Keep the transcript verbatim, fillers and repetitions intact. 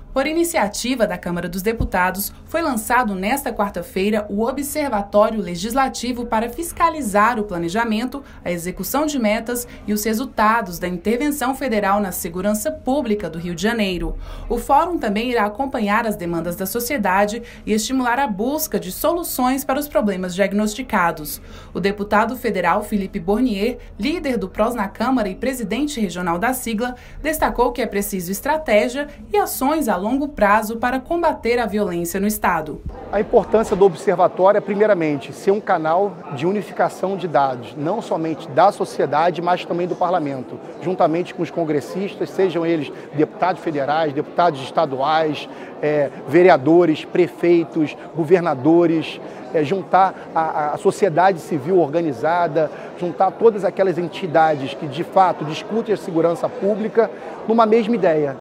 Por iniciativa da Câmara dos Deputados, foi lançado nesta quarta-feira o Observatório Legislativo para fiscalizar o planejamento, a execução de metas e os resultados da intervenção federal na segurança pública do Rio de Janeiro. O fórum também irá acompanhar as demandas da sociedade e estimular a busca de soluções para os problemas diagnosticados. O deputado federal Felipe Bornier, líder do P R O S na Câmara e presidente regional da sigla, destacou que é preciso estratégia e ações a longo prazo para combater a violência no Estado. A importância do observatório é, primeiramente, ser um canal de unificação de dados, não somente da sociedade, mas também do parlamento, juntamente com os congressistas, sejam eles deputados federais, deputados estaduais, é, vereadores, prefeitos, governadores, é, juntar a, a sociedade civil organizada, juntar todas aquelas entidades que, de fato, discutem a segurança pública numa mesma ideia,